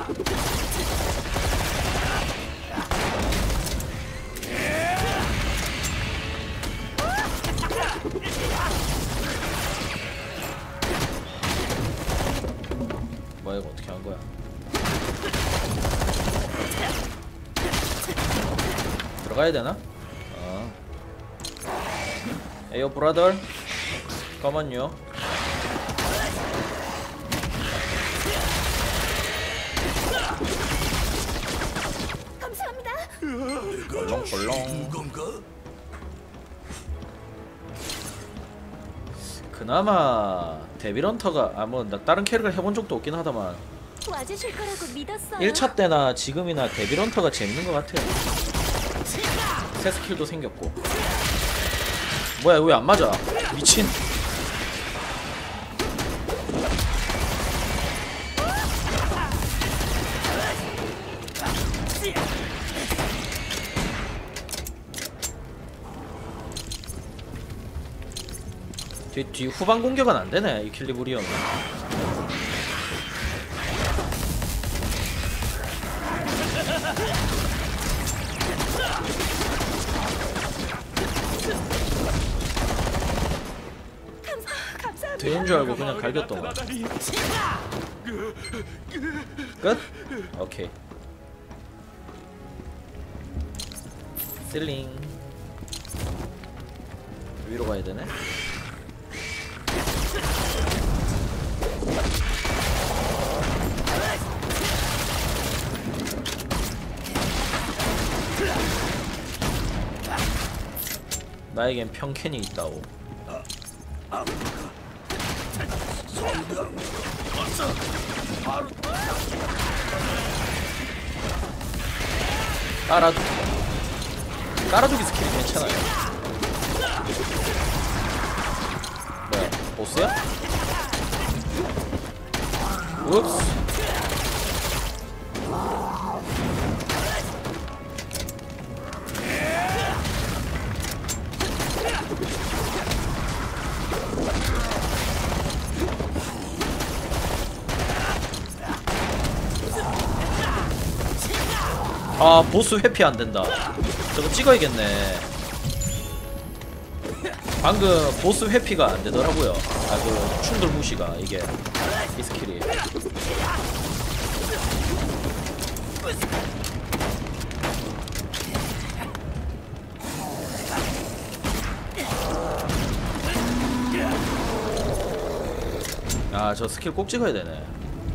뭐야 이거 어떻게 한 거야? 들어가야 되나? 에이요 브라더 잠깐만요. 감사합니다. 벌렁벌렁. 그나마 데빌헌터가 뭐 나 다른 캐릭을 해본 적도 없긴 하다만 와주실 거라고 믿었어요. 1차 때나 지금이나 데빌헌터가 재밌는 것 같아요. 새 스킬도 생겼고. 뭐야 왜 안 맞아? 미친. 뒤 후방 공격은 안 되네 이킬리브리엄은. 되는 줄 알고 그냥 갈겼더만. 끝? 오케이. 실링. 위로 가야 되네. 나에겐 평캔이 있다오. 깔아두기 스킬이 괜찮아요. 뭐야 보스야? 웁스. 아 보스 회피 안된다. 저거 찍어야겠네. 방금 보스 회피가 안되더라고요. 아 그 충돌 무시가 이게 이 스킬이. 아 저 스킬 꼭 찍어야 되네.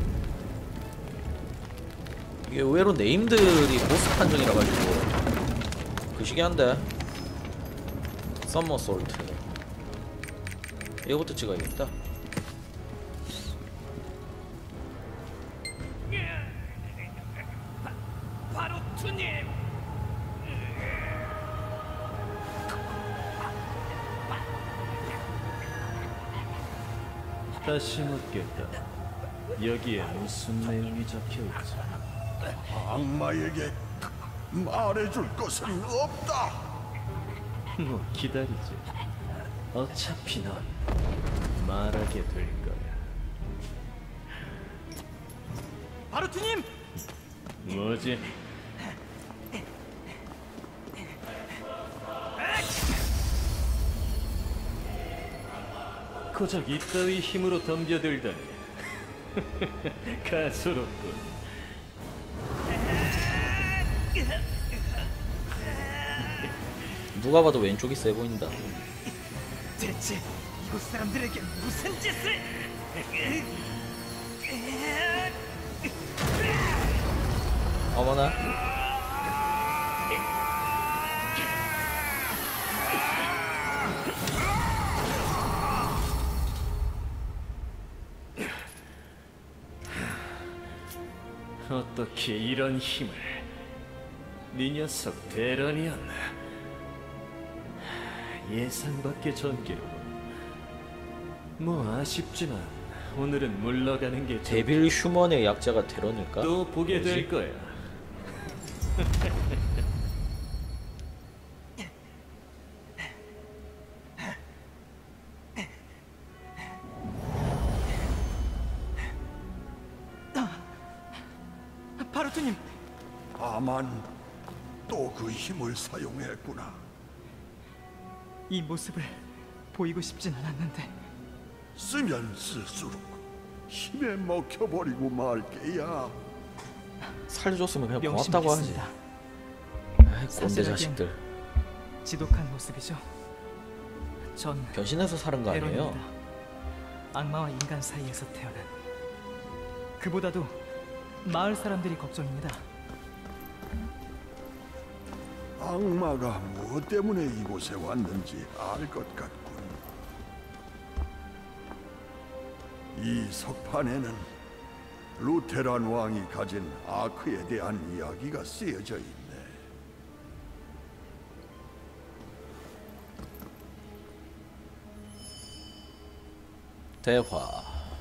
이게 의외로 네임들이 보스 판정이라 가지고 그 시기한데. 썸머 솔트 이거부터 찍어야겠다. 바루투님. 다시 묻겠다. 여기에 무슨 내용이 적혀있지? 악마에게 말해줄 것은 없다. 뭐 기다리지. 어차피 넌 말하게 될 거야. 바루투님. 뭐지? 고작 이따위 힘으로 덤벼들다니. 가소롭군. 누가 봐도 왼쪽이 세 보인다. 대체 이곳 사람들에게 무슨 짓을? 어머나. 어떻게 이런 힘을? 네 녀석 대란이었나? 예상 밖의 전개로. 뭐 아쉽지만 오늘은 물러가는 게 데빌 휴먼의 약자가 테런일까? 또 보게 뭐지? 될 거야. 바루트님, 다만 또 그 힘을 사용했구나. 이 모습을 보이고 싶진 않았는데 쓰면 쓸수록 힘에 먹혀버리고 말게야. 살려줬으면 그냥 명심히 고맙다고 하지. 했습니다. 아이 꼰대 자식들. 지독한 모습이죠. 전 변신해서 사는 거 아니에요? 에런입니다. 악마와 인간 사이에서 태어난. 그보다도 마을 사람들이 걱정입니다. 악마가 무엇 때문에 이곳에 왔는지 알 것 같군. 이 석판에는 루테란 왕이 가진 아크에 대한 이야기가 쓰여져 있네. 대화.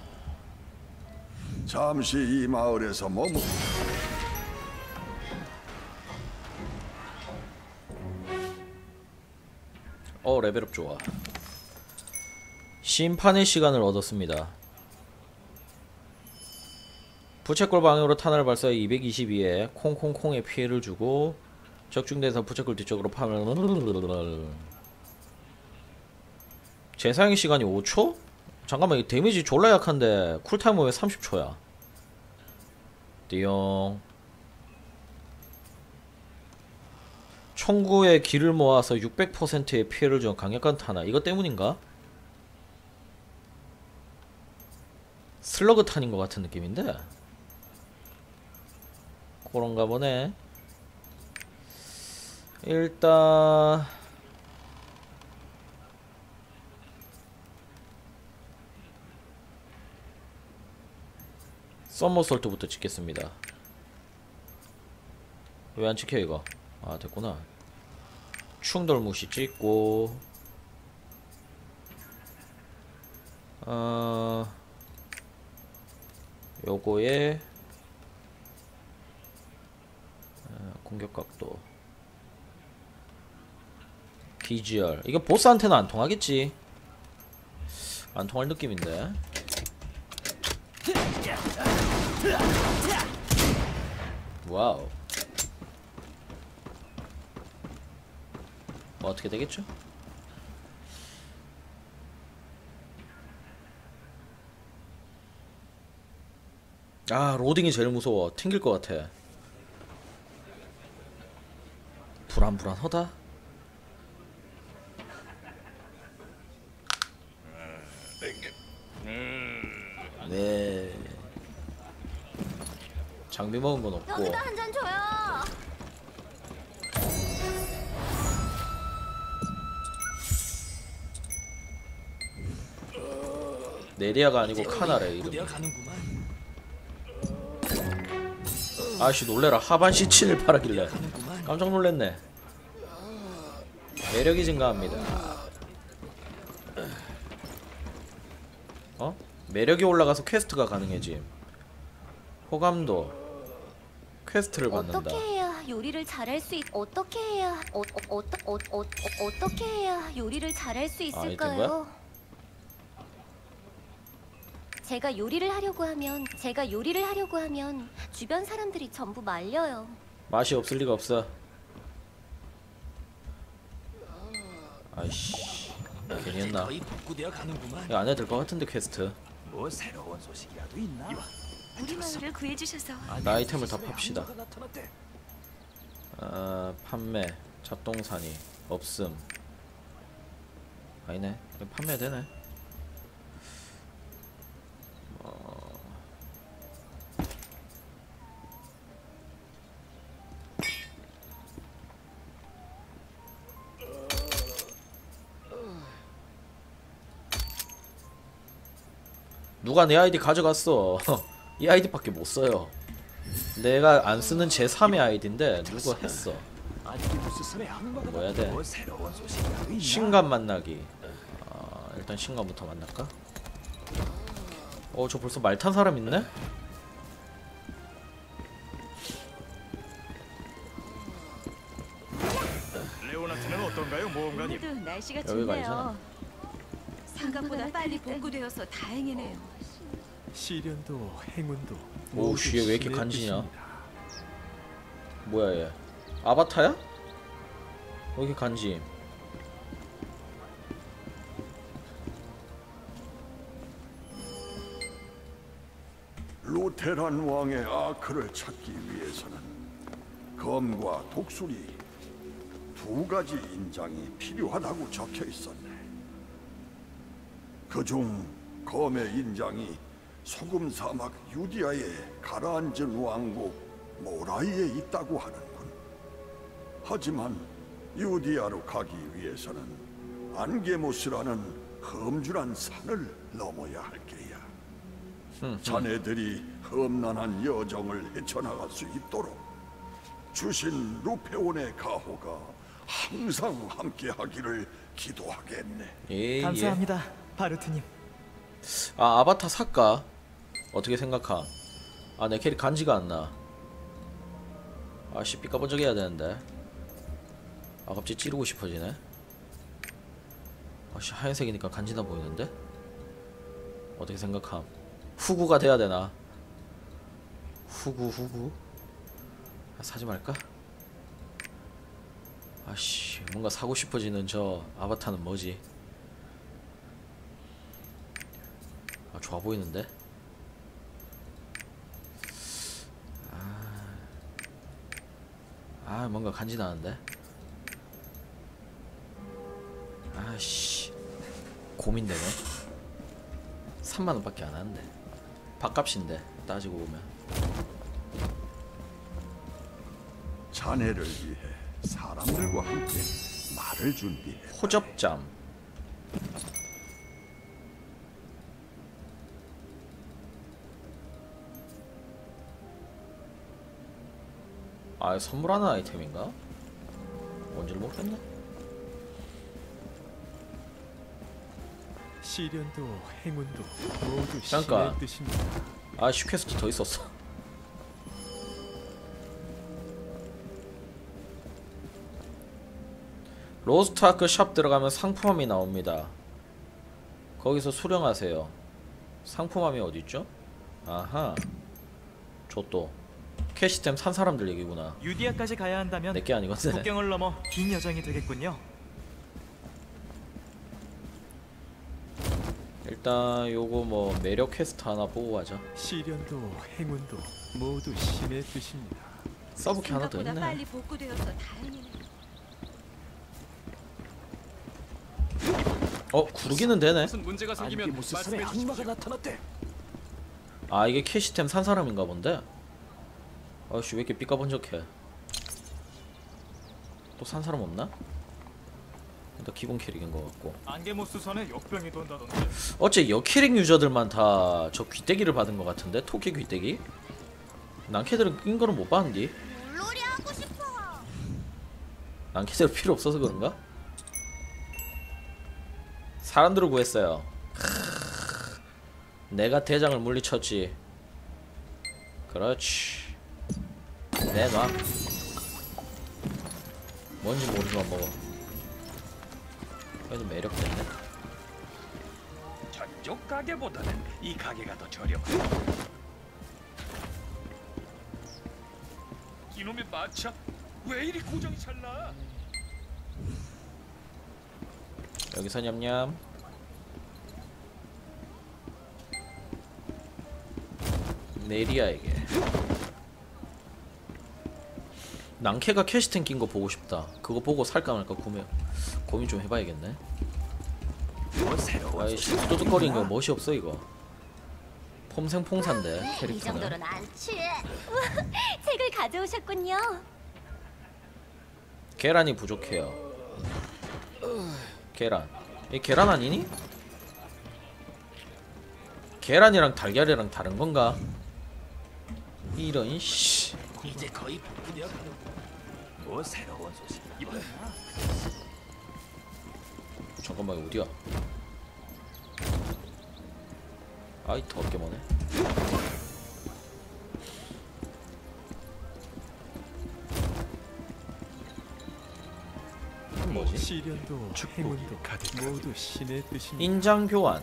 잠시 이 마을에서 머무. 레벨업 좋아. 심판의 시간을 얻었습니다. 부채꼴 방향으로 탄환을 발사해 222에 콩콩콩에 피해를 주고 적중돼서 부채꼴 뒤쪽으로 파면 재사용 시간이 5초? 잠깐만 이 데미지 졸라 약한데 쿨타임은 왜 30초야? 띠용. 총구에 기를 모아서 600%의 피해를 준 강력한 탄환. 이것 때문인가? 슬러그 탄인 것 같은 느낌인데? 그런가 보네. 일단 썸머솔트부터 찍겠습니다. 왜 안 찍혀 이거? 아 됐구나. 충돌무시 찍고 요거에 공격각도 비주얼. 이거 보스한테는 안 통하겠지? 안 통할 느낌인데. 와우. 뭐 어떻게 되겠죠? 아 로딩이 제일 무서워. 튕길 것 같아. 불안불안하다. 네. 장비 먹은 건 없고. 여기다 한 잔 줘요. 네리아가 아니고 카나래 이름이. 아씨 놀래라. 하반시 친을 팔았길래 깜짝 놀랬네. 매력이 증가합니다. 매력이 올라가서 퀘스트가 가능해짐. 호감도 퀘스트를 받는다. 어떻게 해야 요리를 잘할 수 어떻게 해야 어떻게 해야 요리를 잘할 수 된 거야? 있을까요? 제가 요리를 하려고 하면 주변 사람들이 전부 말려요. 맛이 없을 리가 없어. 아이씨 괜히 했나. 거의 복구되어 가는구만. 이거 안 해도 될 것 같은데 퀘스트. 뭐 새로운 소식이라도 있나? 우리 마을을 구해주셔서 나 아이템을 다 팝시다. 악마가 나타났대. 판매 잡동사니 없음. 아니네. 이거 판매되네. 누가 내 아이디 가져갔어. 이 아이디밖에 못 써요. 내가 안 쓰는 제3의 아이디인데 누가 했어. 아직도 무스스의 악마가 뭐 해야 돼? 뭐 새로운 소식이라도 있나? 신간 만나기. 일단 신간부터 만날까? 저 벌써 말 탄 사람 있네? 레오나트는 어떤가요, 모험가님? 오늘도 날씨가 여기가 좋네요. 아니잖아. 생각보다 빨리 복구되어서 다행이네요. 시련도 행운도 오우, 모두 씨, 왜 이렇게 신의 간지냐? 뜻입니다. 뭐야 얘? 아바타야? 왜 이렇게 간지? 루테란 왕의 아크를 찾기 위해서는 검과 독수리 두 가지 인장이 필요하다고 적혀 있었네. 그중 검의 인장이 소금 사막 유디아의 가라앉은 왕국 모라이에 있다고 하는군. 하지만 유디아로 가기 위해서는 안게모스라는 험준한 산을 넘어야 할 게야. 자네들이 험난한 여정을 헤쳐나갈 수 있도록 주신 루페온의 가호가 항상 함께하기를 기도하겠네. 예, 감사합니다, 바르트님. 아, 아바타 살까? 어떻게 생각함? 아, 내 캐릭 간지가 안 나. 아씨, 삐까번쩍 해야 되는데. 아, 갑자기 찌르고 싶어지네. 아씨, 하얀색이니까 간지나 보이는데? 어떻게 생각함? 후구가 돼야 되나? 후구. 아, 사지 말까? 아씨, 뭔가 사고 싶어지는 저 아바타는 뭐지? 아, 좋아 보이는데? 아, 뭔가 간지나는데? 아씨, 고민되네. 3만원밖에 안 하는데. 밥값인데 따지고 보면. 자네를 위해 사람들과 함께 말을 준비해. 호접잠. 아, 선물하는 아이템인가? 뭔지를 모르겠네. 시련도 행운도 모두 잠깐. 신의 뜻입니다. 아, 슈퀘스트 더 있었어. 로스트아크 샵 들어가면 상품함이 나옵니다. 거기서 수령하세요. 상품함이 어디있죠? 아하, 저또 캐시템 산 사람들 얘기구나. 유디아까지 가야 한다면 내게 아니거든. 국경을 넘어 긴 여정이 되겠군요. 일단 요거 뭐 매력 퀘스트 하나 보고 가자. 시련도 행운도 모두 신의 뜻입니다. 서브키 하나 더 생각보다 있네. 빨리 복구되어서 다행이네. 구르기는 되네. 무슨 문제가 생기면 말씀해 주십시오. 나타났대. 아, 이게 캐시템 산 사람인가 본데. 아씨, 왜 이렇게 삐까번쩍해? 또 산 사람 없나? 일단 기본 캐릭인 것 같고. 안개모스 선에 역병이 돈다던데. 어째 여캐릭 유저들만 다 저 귀때기를 받은 것 같은데? 토끼 귀때기? 난캐들은 낀 거는 못 봤는디? 물놀이 하고 싶어. 난캐들 필요 없어서 그런가? 사람들을 구했어요. 내가 대장을 물리쳤지. 그렇지. 내놔. 뭔지 모르지만 먹어. 그래도 매력 때문에. 저쪽 가게보다는 이 가게가 더 저렴하다. 이놈의 마차 왜 이리 고정이 잘 나? 여기서 냠냠. 네리아에게. 낭캐가 캐시템 낀 거 보고 싶다. 그거 보고 살까 말까 고민 좀 해봐야겠네. 뭐 새로운 아이씨, 뚜둑거리는 거 멋이 없어 이거. 폼생퐁사인데 이 캐릭터는. 정도로는 안 취해. 책을 가져오셨군요. 계란이 부족해요. 계란. 이 계란 아니니? 계란이랑 달걀이랑 다른 건가? 이런 씨. 이제 거의 복구되어 가는. 뭐 새로운 소식 이번에 잠깐만, 어디야? 아이, 더럽게 머네. 이건 뭐지? 시련도 행운도 모두 신의 뜻입니다. 인장 교환.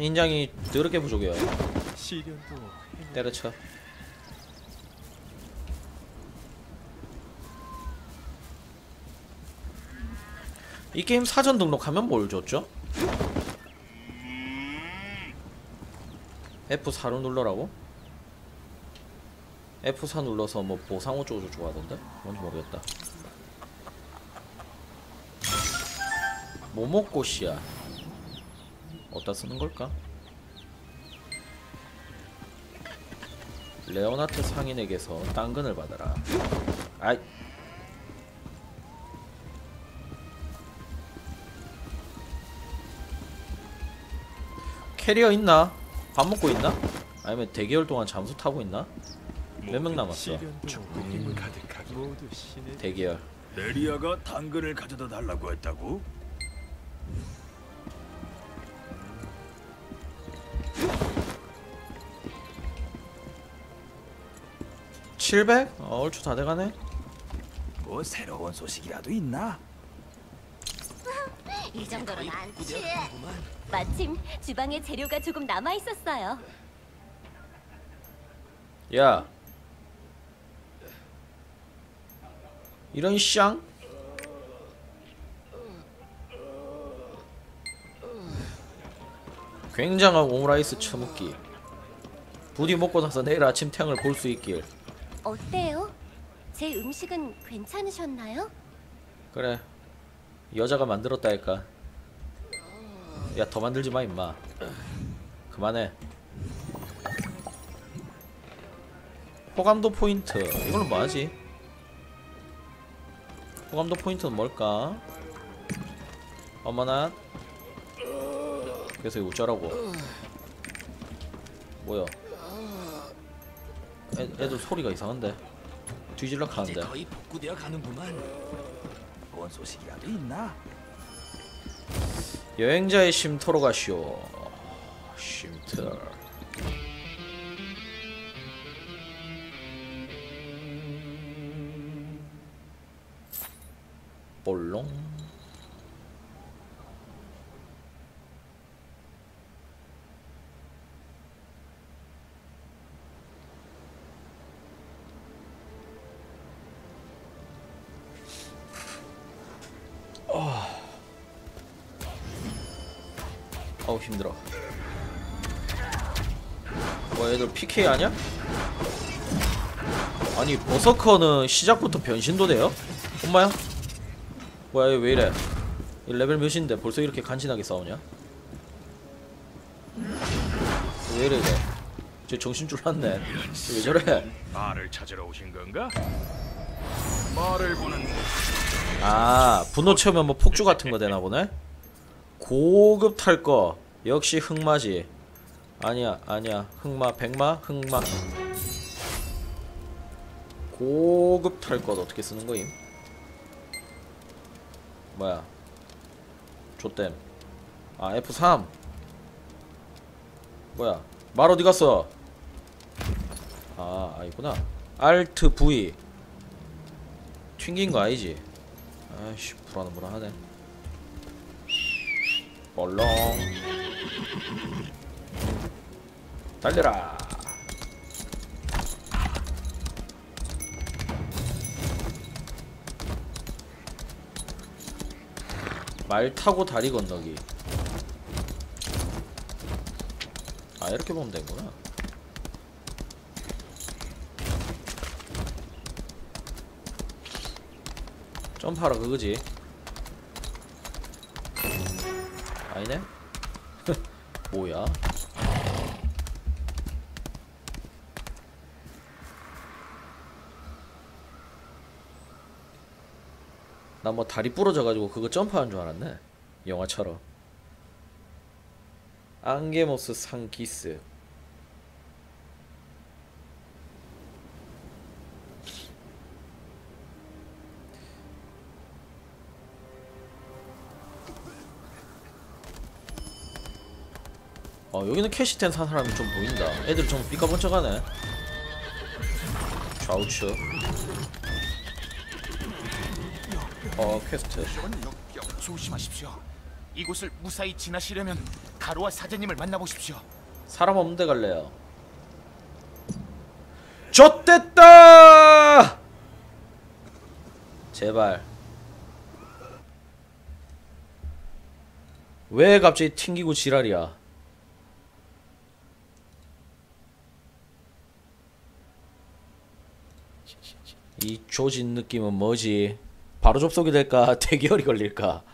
인장이 더럽게 부족해요. 시련도 때려쳐. 이 게임 사전 등록하면 뭘 줬죠? F4로 눌러라고? F4 눌러서 뭐 보상 어쩌고저쩌고 하던데? 뭔지 모르겠다. 모모꽃이야. 어디다 쓰는 걸까? 레오나트 상인에게서 당근을 받아라. 아이. 캐리어 있나? 밥 먹고 있나? 아니면 대기열 동안 잠수 타고 있나? 몇 명 남았어? 시련도 축복님을 가득하게. 모두 신의 대기열. 레리아가 당근을 가져다 달라고 했다고? 700? 얼추 다 돼가네? 뭐 새로운 소식이라도 있나? 이 정도로는 안 취해. 마침 주방에 재료가 조금 남아 있었어요. 야, 이런 샹? 굉장한 오므라이스 처먹기. 부디 먹고 나서 내일 아침 태양을 볼 수 있길. 어때요? 제 음식은 괜찮으셨나요? 그래, 여자가 만들었다 할까. 야, 더 만들지 마 임마. 그만해. 호감도 포인트. 이걸로 뭐하지? 호감도 포인트는 뭘까? 어머나. 그래서 이거 어쩌라고. 뭐야? 애들 소리가 이상한데. 뒤질러 이제 가는데. 거의 복구되어 가는구만. 뭔 소식이라도 있나? 여행자의 쉼터로 가시오. 쉼터. 볼롱. 어우 힘들어. 뭐 얘들 PK 아냐? 아니 버서커는 시작부터 변신도 돼요? 엄마야? 뭐야 얘 왜이래? 이 레벨 몇인데 벌써 이렇게 간지나게 싸우냐? 왜이래 이거? 쟤 정신 줄났네. 쟤 왜 저래? 말을 찾으러 오신 건가? 말을 보는 아 분노 채우면 뭐 폭주 같은 거 되나 보네? 고급 탈 거 역시 흑마지. 아니야 아니야 흑마 백마 흑마. 고급 탈 것 어떻게 쓰는 거임? 뭐야? 좆댐. 아 F3. 뭐야? 말 어디 갔어? 아 아니구나. Alt V. 튕긴 거 아니지? 아이씨 불안하네. 볼롱. 달려라. 말 타고 다리 건너기. 아 이렇게 보면 되는구나. 점프하라 그거지. 아니네? 뭐야? 나 뭐 다리 부러져가지고 그거 점프하는 줄 알았네. 영화처럼. 앙게모스 상기스. 여기는 캐시텐 산 사람이 좀 보인다. 애들이 좀 삐까번쩍하네. 좌우측. 퀘스트. 조심하십시오. 이곳을 무사히 지나시려면 가루와 사제님을 만나보십시오. 사람 없는 데 갈래요. 좆됐다! 제발. 왜 갑자기 튕기고 지랄이야? 이 조진 느낌은 뭐지? 바로 접속이 될까? 대기열이 걸릴까?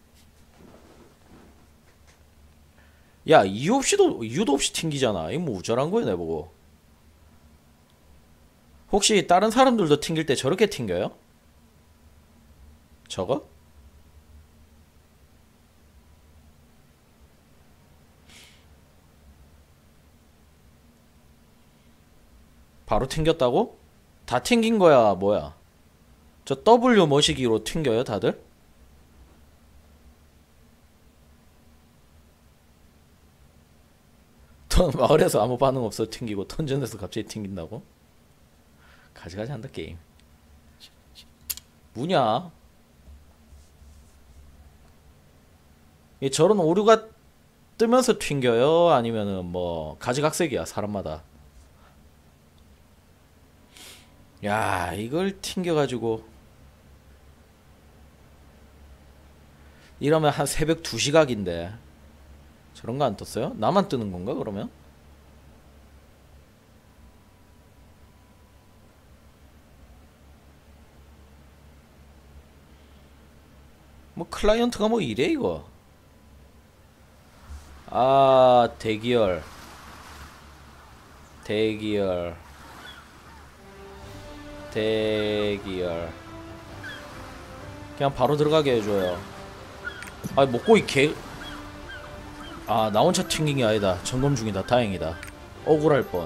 야, 이유도 없이 튕기잖아. 이거 뭐 우절한 거야, 내보고. 혹시 다른 사람들도 튕길 때 저렇게 튕겨요? 저거? 바로 튕겼다고? 다 튕긴 거야, 뭐야? 저 W 머시기로 튕겨요, 다들? 마을에서 아무 반응 없어 튕기고 던전에서 갑자기 튕긴다고? 가지가지 한다 게임. 뭐냐? 이 저런 오류가 뜨면서 튕겨요? 아니면은 뭐 가지각색이야 사람마다. 야, 이걸 튕겨가지고 이러면 한 새벽 2시 각인데 저런 거 안 떴어요? 나만 뜨는 건가 그러면? 뭐 클라이언트가 뭐 이래 이거. 아, 대기열 그냥 바로 들어가게 해줘요. 아, 먹고 이 개. 아, 나 혼자 튕긴 게 아니다. 점검 중이다. 다행이다. 억울할 뻔.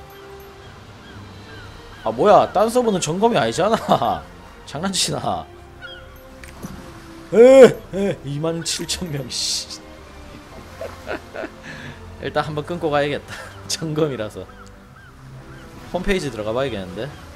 아, 뭐야, 딴 서버는 점검이 아니잖아. 장난치나. 27,000명 씨. 일단 한번 끊고 가야겠다. 점검이라서 홈페이지 들어가 봐야겠는데.